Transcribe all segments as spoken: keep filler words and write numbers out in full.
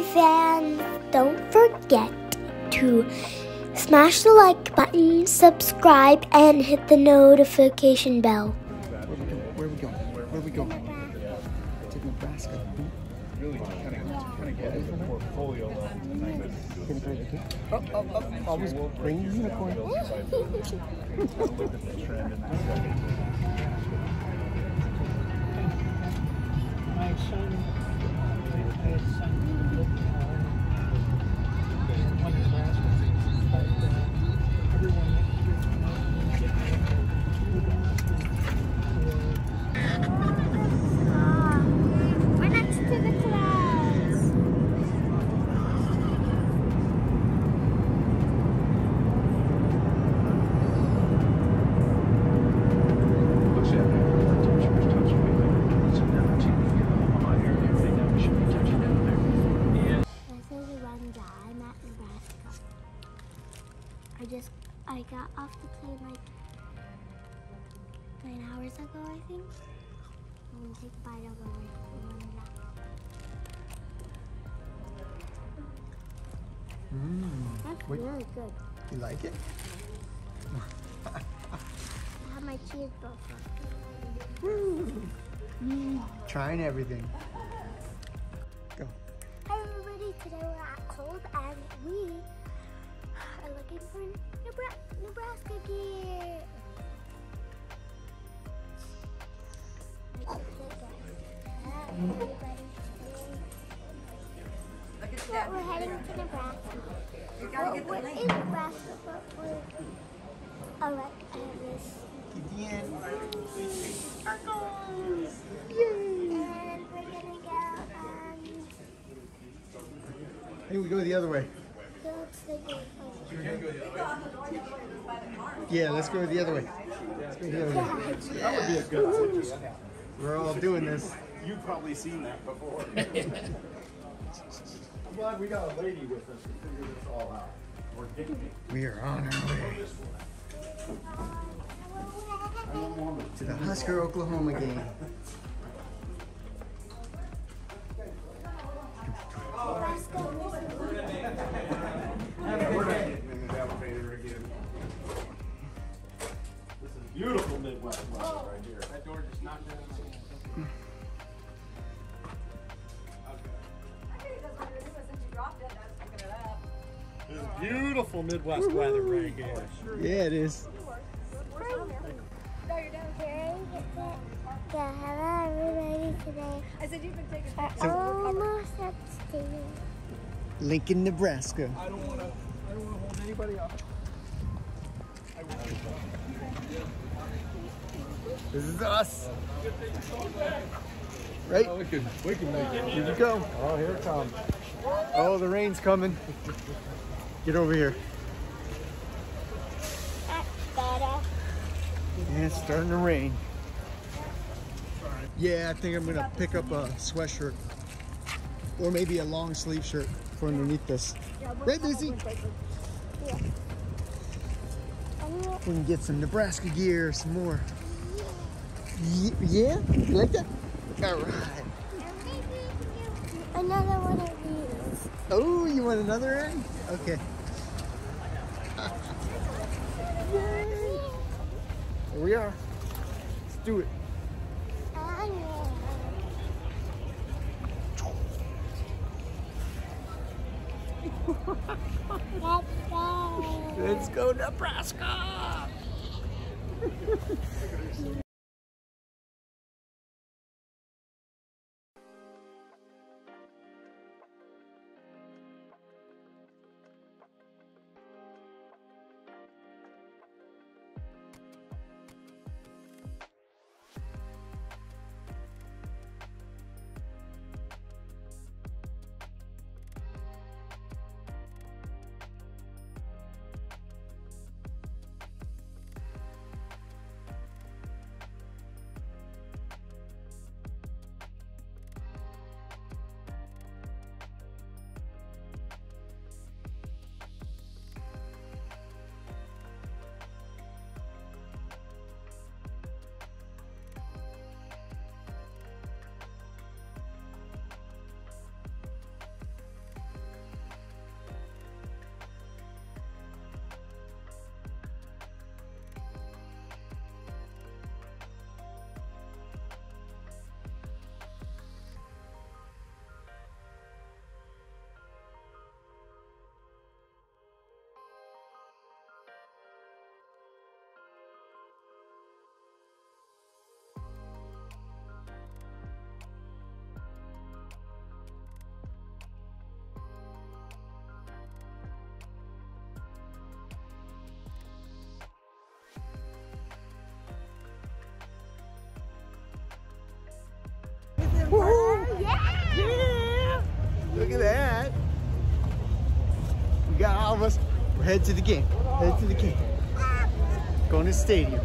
fans, don't forget to smash the like button, subscribe, and hit the notification bell. Where are we going? Where are we going? To Nebraska. Really kind of, kind of get into the portfolio level tonight. Oh, oh, oh, always bring the unicorn. Look at the trend in this second. My son, my son, one in Nebraska, but uh, everyone We're next to the clouds. Looks at me. Temperatures touching me. It's never too higher. They never should be touching down there. Yeah. This is Renda. I'm at Nebraska. I just, I got off the plane like nine hours ago, I think. I'm gonna take a bite of the way. Mmm. That's Wait. really good. You like it? I have my cheeseburger. Trying everything. Go. Hi everybody, today we're at Cold and we are looking for Nebra- Nebraska gear. But we're heading to Nebraska. Well, we're in Nebraska, but we're... Alright, I have this. Keep the end. And we're gonna go and... Hey, we go the other way. go to the gate. Yeah, let's go the other way. Let's go the other way. That would be a good one. We're all doing this. You've probably seen that before. I'm glad we got a lady with us to figure this all out. Or did we? We are on our way to the Husker Oklahoma game. We're not getting in the elevator again. This is beautiful Midwest weather right here. That door just knocked down. This is beautiful Midwest weather right here. Yeah, it is. Yeah, hello everybody today. I said you've been taking We're So- almost upstairs. Lincoln, Nebraska. I don't want to. I don't want to hold anybody up. This is us. Right? Oh, we can. We can make it. Here we go. Oh, here it comes. Oh, the rain's coming. Get over here. That's better. Yeah, it's starting to rain. Yeah, I think I'm gonna pick up a sweatshirt. Or maybe a long sleeve shirt for underneath this. Right, Lucy? Yeah. We can get some Nebraska gear, some more. Ye- Yeah? You like that? All right. Another one of these. Oh, you want another end? Okay. Yay. Here we are. Let's do it. Let's go. Let's go, Nebraska! Look at that. We got all of us. We're headed to the game. Headed to the game. Going to the stadium.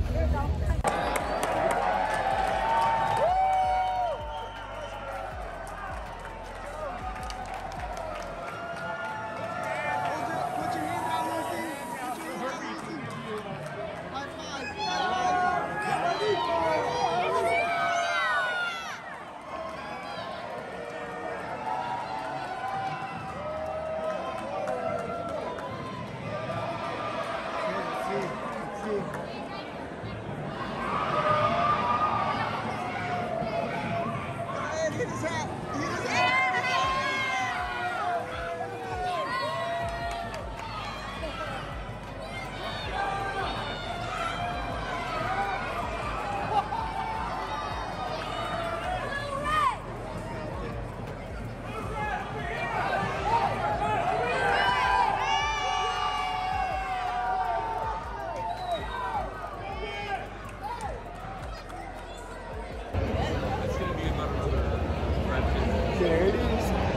There it is.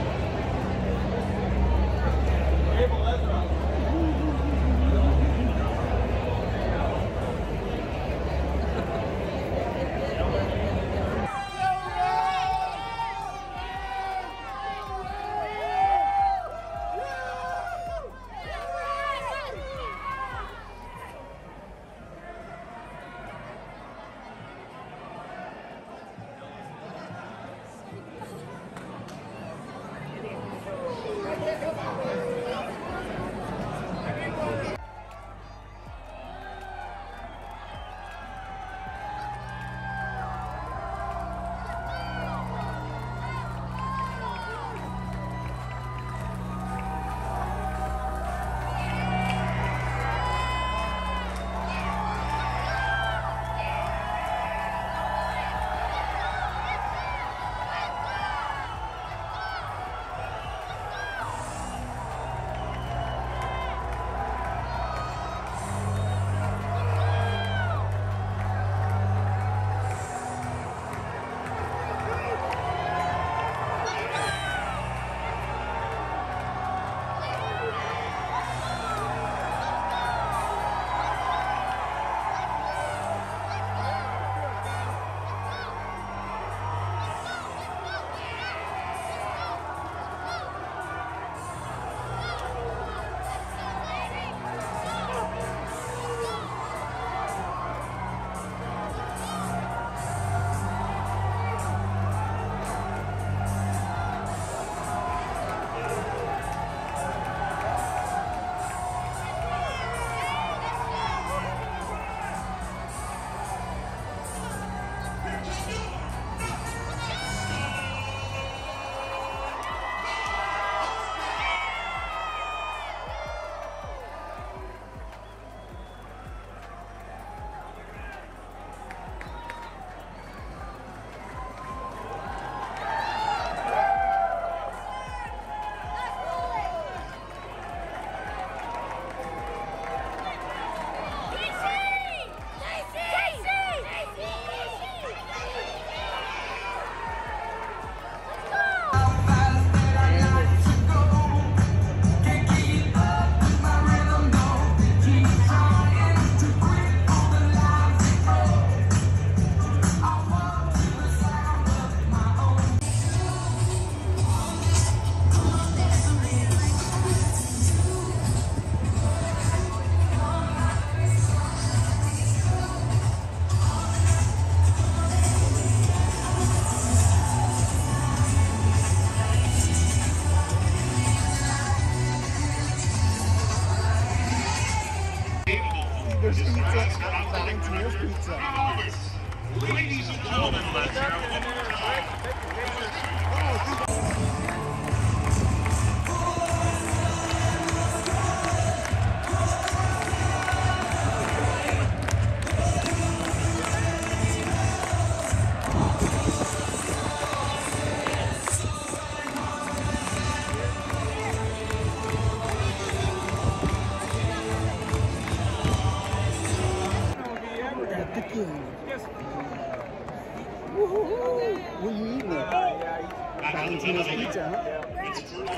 There's pizza. Volunteers pizza. Ladies and gentlemen, let's go. Woohoo! What are you eating there? Valentino's pizza, huh?